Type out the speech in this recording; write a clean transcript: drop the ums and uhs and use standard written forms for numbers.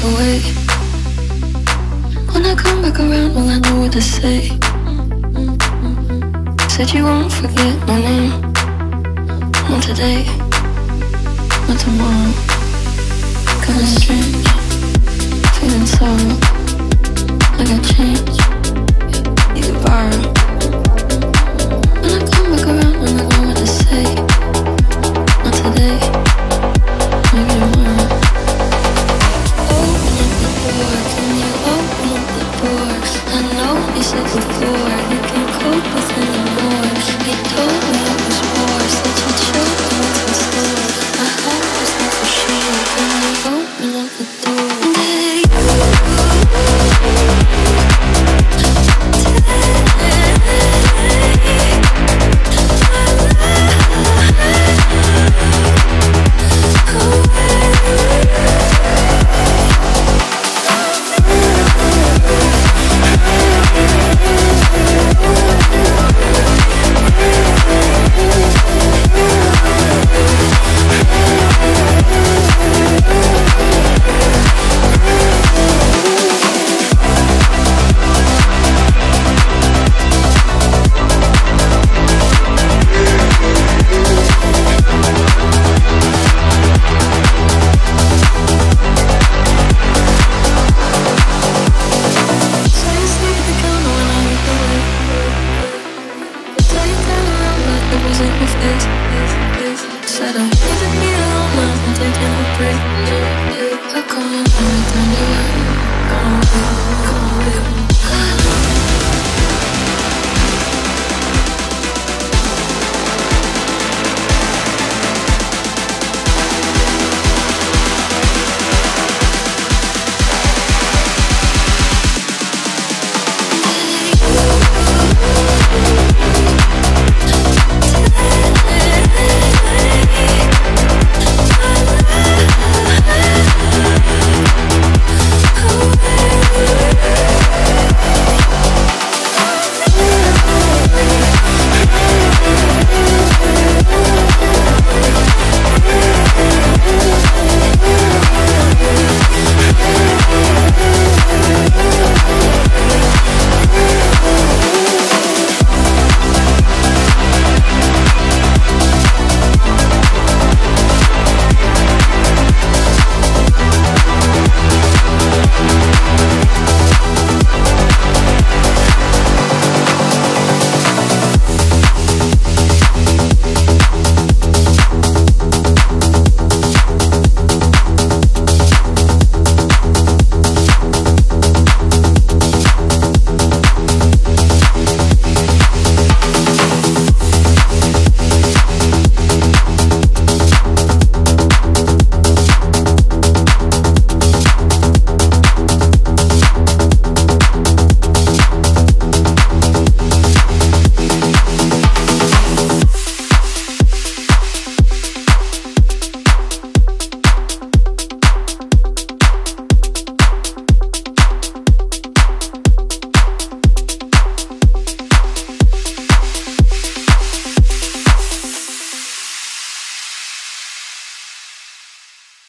away. When I come back around, will I know what to say? Said you won't forget my name. Not today, not tomorrow. Kinda strange, feeling sorrow. Like I changed, you could borrow. When I come back around, will I know what to say? Not today, maybe tomorrow. Open up the door, can you open up the door? I know you said before, you can't cope with anymore. You told me it was war, said you'd show me what's in store. I hope it's not for sure, can you open up the door? Come on,